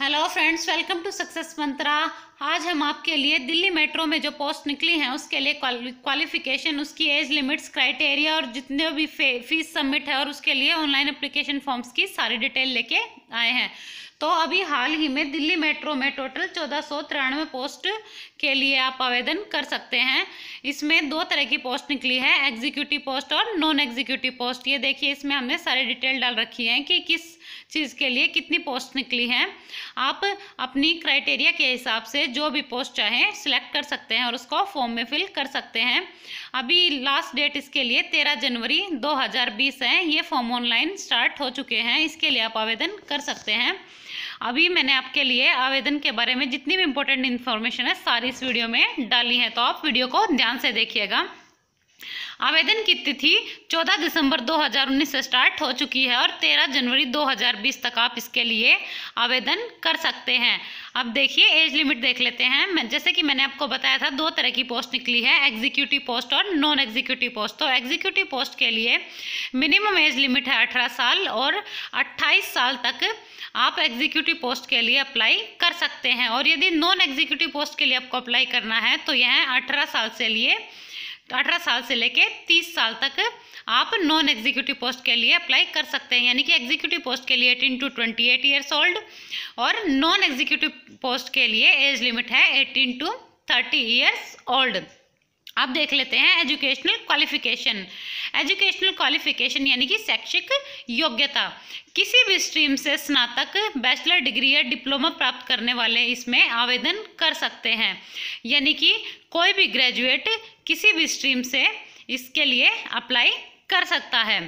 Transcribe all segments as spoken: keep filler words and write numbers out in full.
Hello friends, welcome to success Mantra. आज हम आपके लिए दिल्ली मेट्रो में जो पोस्ट निकली हैं उसके लिए क्वालिफिकेशन, उसकी एज लिमिट्स, क्राइटेरिया और जितने भी फीस सबमिट है और उसके लिए ऑनलाइन एप्लीकेशन फॉर्म्स की सारी डिटेल लेके आए हैं। तो अभी हाल ही में दिल्ली मेट्रो में टोटल चौदह सौ तिरानवे पोस्ट के लिए आप आवेदन कर सकते हैं। इसमें दो तरह की पोस्ट निकली है, एग्जीक्यूटिव पोस्ट और नॉन एग्जीक्यूटिव पोस्ट। ये देखिए, इसमें हमने सारी डिटेल डाल रखी है कि किस चीज़ के लिए कितनी पोस्ट निकली हैं। आप अपनी क्राइटेरिया के हिसाब से जो भी पोस्ट चाहें सिलेक्ट कर सकते हैं और उसको फॉर्म में फिल कर सकते हैं। अभी लास्ट डेट इसके लिए तेरह जनवरी दो हज़ार बीस है। ये फॉर्म ऑनलाइन स्टार्ट हो चुके हैं, इसके लिए आप आवेदन कर सकते हैं। अभी मैंने आपके लिए आवेदन के बारे में जितनी भी इम्पोर्टेंट इन्फॉर्मेशन है सारी इस वीडियो में डाली है, तो आप वीडियो को ध्यान से देखिएगा। आवेदन की तिथि चौदह दिसंबर दो हज़ार उन्नीस से स्टार्ट हो चुकी है और तेरह जनवरी दो हज़ार बीस तक आप इसके लिए आवेदन कर सकते हैं। अब देखिए, एज लिमिट देख लेते हैं। जैसे कि मैंने आपको बताया था, दो तरह की पोस्ट निकली है, एग्जीक्यूटिव पोस्ट और नॉन एग्जीक्यूटिव पोस्ट। तो एग्जीक्यूटिव पोस्ट के लिए मिनिमम एज लिमिट है अठारह साल और अट्ठाईस साल तक आप एग्जीक्यूटिव पोस्ट के लिए अप्लाई कर सकते हैं। और यदि नॉन एग्जीक्यूटिव पोस्ट के लिए आपको अप्लाई करना है तो यह अठारह साल से लिए अठारह साल से लेके तीस साल तक आप नॉन एग्जीक्यूटिव पोस्ट के लिए अप्लाई कर सकते हैं। यानी कि एग्जीक्यूटिव पोस्ट के लिए अठारह टू अट्ठाईस ईयर्स ओल्ड और नॉन एग्जीक्यूटिव पोस्ट के लिए एज लिमिट है अठारह टू तीस ईयर्स ओल्ड। अब देख लेते हैं एजुकेशनल क्वालिफिकेशन। एजुकेशनल क्वालिफिकेशन यानी कि शैक्षिक योग्यता। किसी भी स्ट्रीम से स्नातक, बैचलर डिग्री या डिप्लोमा प्राप्त करने वाले इसमें आवेदन कर सकते हैं। यानी कि कोई भी ग्रेजुएट किसी भी स्ट्रीम से इसके लिए अप्लाई कर सकता है।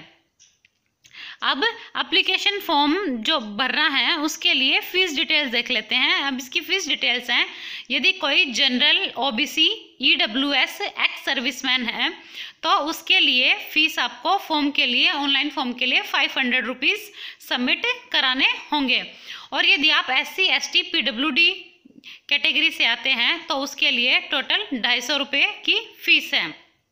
अब एप्लीकेशन फॉर्म जो भरना है उसके लिए फ़ीस डिटेल्स देख लेते हैं। अब इसकी फ़ीस डिटेल्स हैं, यदि कोई general, OBC, EWS, ex serviceman है तो उसके लिए फ़ीस आपको फॉर्म के लिए, ऑनलाइन फॉर्म के लिए फाइव हंड्रेड रुपीज़ सबमिट कराने होंगे। और यदि आप S C, S T, P W D category से आते हैं तो उसके लिए टोटल ढाई सौ रुपये की फ़ीस है।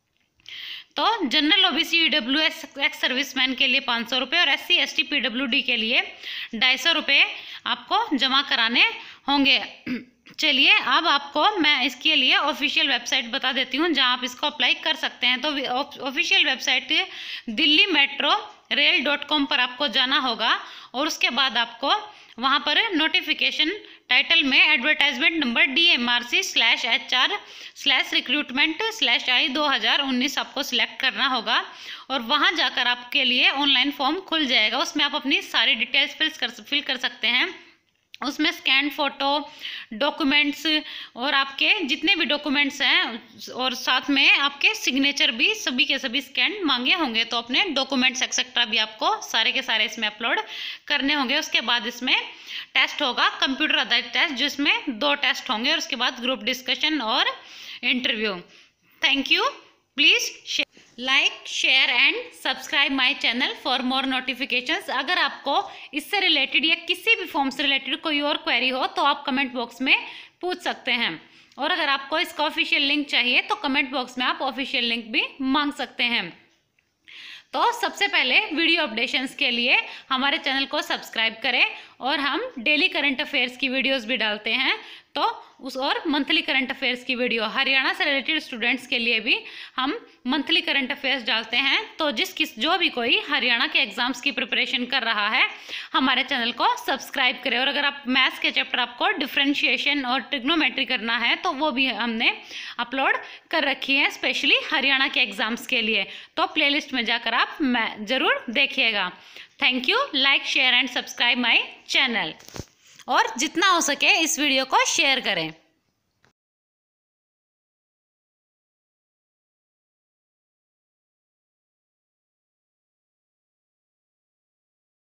तो general, OBC, EWS, ex serviceman के लिए पाँच सौ रुपये और S C, S T, P W D के लिए ढाई सौ रुपये आपको जमा कराने होंगे। चलिए, अब आपको मैं इसके लिए ऑफिशियल वेबसाइट बता देती हूँ जहाँ आप इसको अप्लाई कर सकते हैं। तो official website Delhi metro rail dot com पर आपको जाना होगा और उसके बाद आपको वहाँ पर नोटिफिकेशन टाइटल में advertisement number D M R C slash H R slash recruitment slash I दो हज़ार उन्नीस आपको सिलेक्ट करना होगा और वहाँ जाकर आपके लिए ऑनलाइन फॉर्म खुल जाएगा। उसमें आप अपनी सारी डिटेल्स फिल कर फिल कर सकते हैं। उसमें स्कैन फोटो, डॉक्यूमेंट्स और आपके जितने भी डॉक्यूमेंट्स हैं और साथ में आपके सिग्नेचर भी सभी के सभी स्कैन मांगे होंगे। तो अपने डॉक्यूमेंट्स एक्सेट्रा भी आपको सारे के सारे इसमें अपलोड करने होंगे। उसके बाद इसमें टेस्ट होगा, कंप्यूटर आधारित टेस्ट, जिसमें दो टेस्ट होंगे और उसके बाद ग्रुप डिस्कशन और interview. Thank you. Please like, share and subscribe my channel for more notifications. अगर आपको इससे रिलेटेड या किसी भी फॉर्म से रिलेटेड कोई और क्वेरी हो तो आप कमेंट बॉक्स में पूछ सकते हैं। और अगर आपको इसका ऑफिशियल लिंक चाहिए तो कमेंट बॉक्स में आप ऑफिशियल लिंक भी मांग सकते हैं। तो सबसे पहले वीडियो अपडेशंस के लिए हमारे चैनल को सब्सक्राइब करें और हम डेली करंट अफेयर्स की वीडियोस भी डालते हैं। तो उस और मंथली करंट अफेयर्स की वीडियो, हरियाणा से रिलेटेड स्टूडेंट्स के लिए भी हम मंथली करंट अफेयर्स डालते हैं। तो जिस किस जो भी कोई हरियाणा के एग्जाम्स की प्रिपरेशन कर रहा है हमारे चैनल को सब्सक्राइब करें। और अगर आप मैथ्स के चैप्टर आपको डिफ्रेंशिएशन और ट्रिग्नोमेट्री करना है तो वो भी हमने अपलोड कर रखी है स्पेशली हरियाणा के एग्जाम्स के लिए। तो प्लेलिस्ट में जाकर आप ज़रूर देखिएगा। Thank you. Like, share and subscribe my channel और जितना हो सके इस वीडियो को शेयर करें।